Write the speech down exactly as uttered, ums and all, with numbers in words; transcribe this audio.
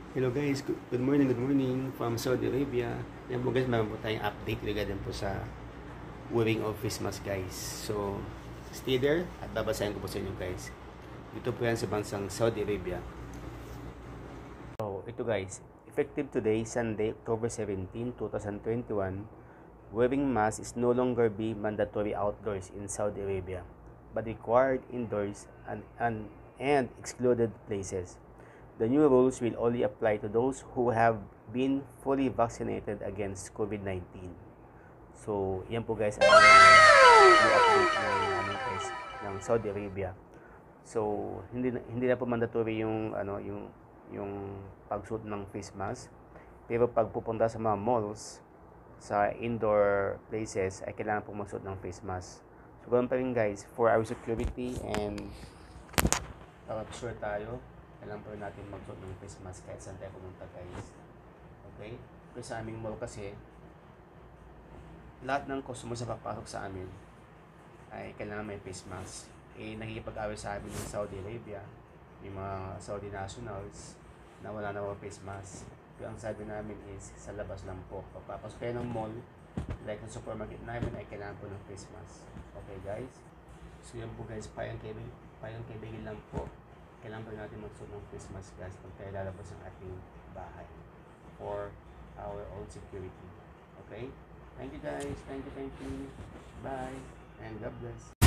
Hello guys, good morning, good morning from Saudi Arabia. Yan po guys, meron po tayong update regarding po sa wearing of face mask guys. So, stay there at babasahin ko po sa inyo guys. Dito po yan sa bansang Saudi Arabia. So, ito guys, effective today, Sunday, October seventeenth, twenty twenty-one, wearing mask is no longer be mandatory outdoors in Saudi Arabia, but required indoors and, and, and excluded places. The new rules will only apply to those who have been fully vaccinated against COVID nineteen. So, yan po guys ang update ng, ano, guys, ng Saudi Arabia. So, hindi na, hindi na po mandatory yung ano yung yung pagsuot ng face mask. Pero pag pupunta sa mga malls, sa indoor places, ay kailangan po magsuot ng face mask. So, ganoon pa rin guys, for our security and para sure tayo, kailangan pa rin natin magsuot ng face mask kahit saan tayo pumunta guys. Okay? Kasi sa aming mall kasi, lahat ng customer sa papasok sa amin ay kailangan may face mask. Eh, nakikipag-away sa amin ng Saudi Arabia, yung mga Saudi nationals na wala na mga face mask. Pero ang sabi namin is, sa labas lang po. Pagpapasok kayo ng mall, like ng supermarket namin, ay kailangan po ng face mask. Okay guys? So yan po guys, payang kaibigan, payang kaibigan lang po. Kailangan pa natin magsuot ng face mask guys pag tayo lalabas ng ating bahay for our own security. Okay? Thank you guys. Thank you, thank you. Bye. And God bless.